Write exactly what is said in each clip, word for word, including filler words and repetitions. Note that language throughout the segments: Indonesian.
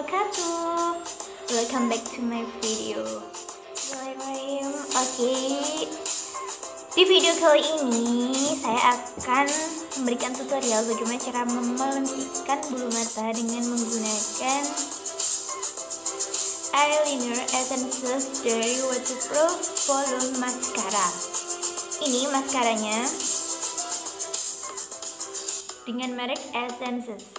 wabarakatuh. Welcome back to my video. Oke, di video kali ini saya akan memberikan tutorial bagaimana cara melentikkan bulu mata dengan menggunakan eyeliner essences dari Waterproof Volume Mascara. Ini maskaranya dengan merek Essences.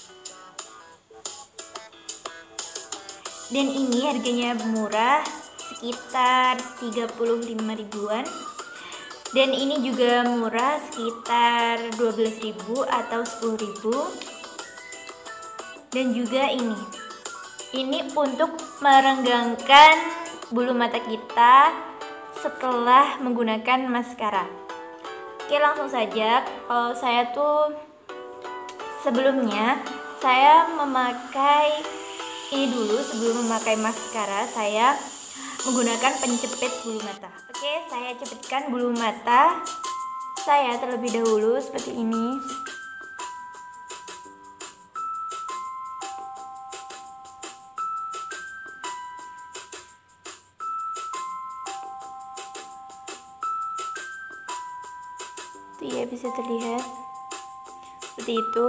Dan ini harganya murah, sekitar tiga puluh lima ribuan. Dan ini juga murah, sekitar dua belas ribu atau sepuluh ribu. Dan juga ini. Ini untuk merenggangkan bulu mata kita setelah menggunakan maskara. Oke, langsung saja. Kalau saya tuh sebelumnya saya memakai ini dulu, sebelum memakai maskara saya menggunakan penjepit bulu mata. Oke, saya cepitkan bulu mata saya terlebih dahulu seperti ini. Tuh ya, bisa terlihat seperti itu.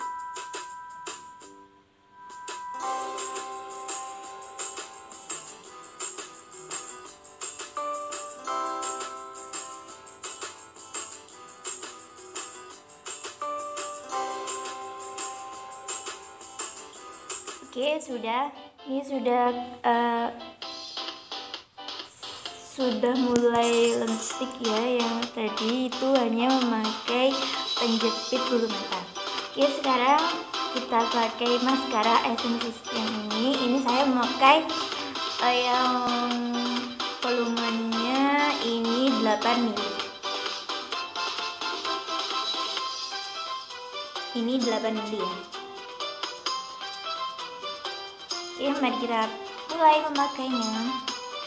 Oke, sudah. Ini sudah uh, sudah mulai lentik ya. Yang tadi itu hanya memakai penjepit bulu mata. Oke, sekarang kita pakai maskara Essences yang ini. Ini saya memakai uh, yang volumenya ini delapan mili. Ini delapan mili ya. Oke, mari kita mulai memakainya.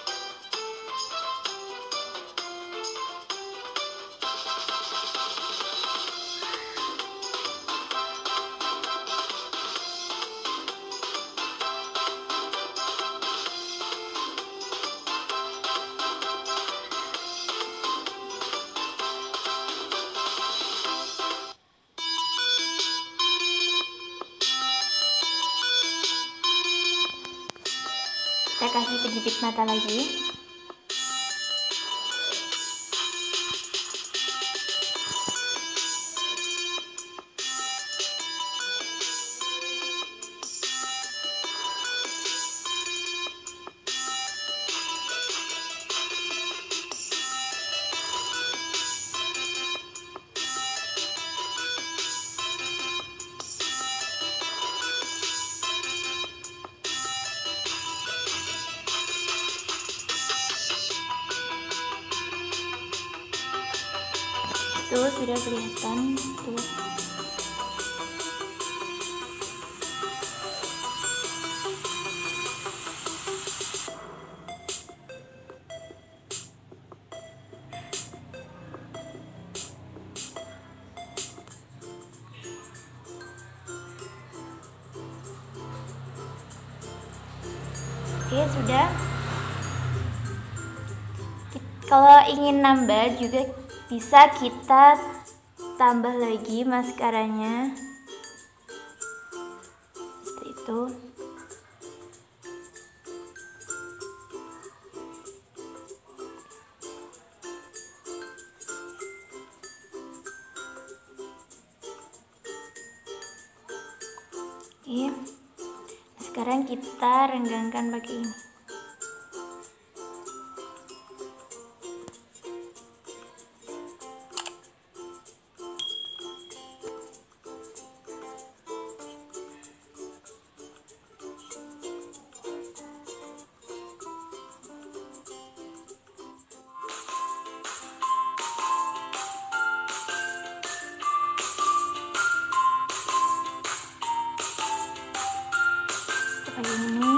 Kita kasih penjepit mata lagi. Tuh, sudah kelihatan tuh. Oke, sudah. Kalau ingin nambah juga bisa kita tambah lagi maskaranya seperti itu. Oke, sekarang kita renggangkan pakai ini. Seperti ini,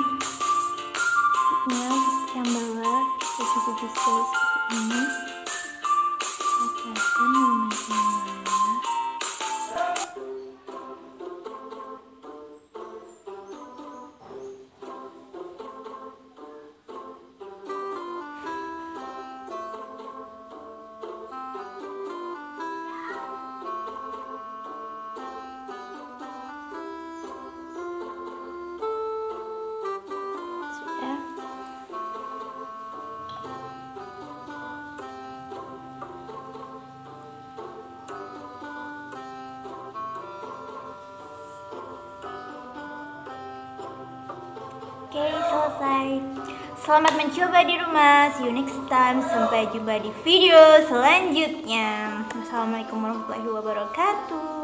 yang bawah kita juga bisa seperti ini. Rasakan lumayan bawah. selesai. Selamat mencoba di rumah. See you next time. Sampai jumpa di video selanjutnya. Wassalamualaikum warahmatullahi wabarakatuh.